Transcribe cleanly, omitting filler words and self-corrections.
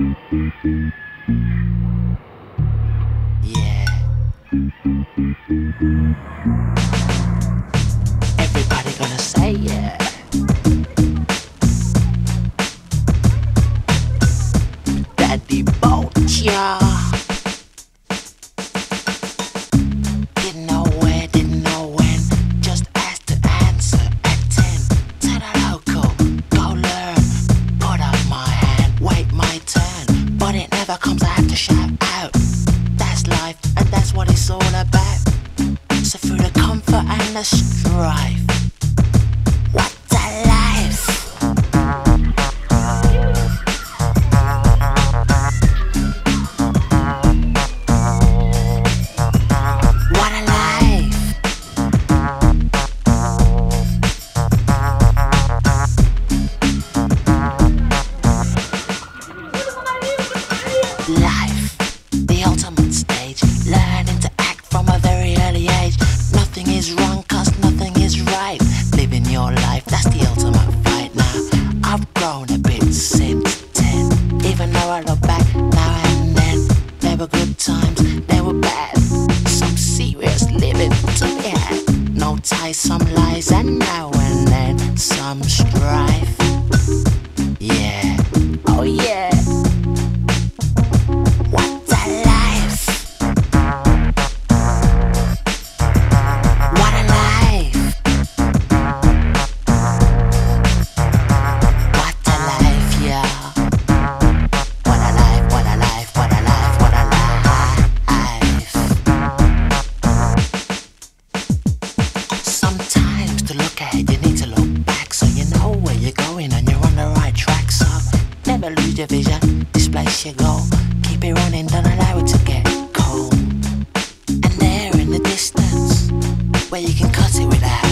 Yeah. Everybody gonna say yeah. Daddy Bocha. Didn't know where, didn't know when. Just asked to answer at 10. To the local, go learn. Put up my hand, wait my turn. But it never comes, I have to shout out. That's life, and that's what it's all about. So through the comfort and the strife, what a life! What a life! Life, the ultimate stage, learning to act from a very early age. Nothing is wrong cause nothing is right. Living your life, that's the ultimate fight now. I've grown a bit since 10. Even though I look back now and then, there were good times, they were bad. Some serious living to be had. No ties, some lies, and now and then some strife. Yeah, oh yeah. What a life! What a life! What a life, yeah. What a life, what a life, what a life, what a life. Sometimes to look ahead you need to look back, so you know where you're going and you're on the right track. So never lose your vision, this place you go. Keep it running, don't allow it to get cold. And there in the distance, where you can cut it without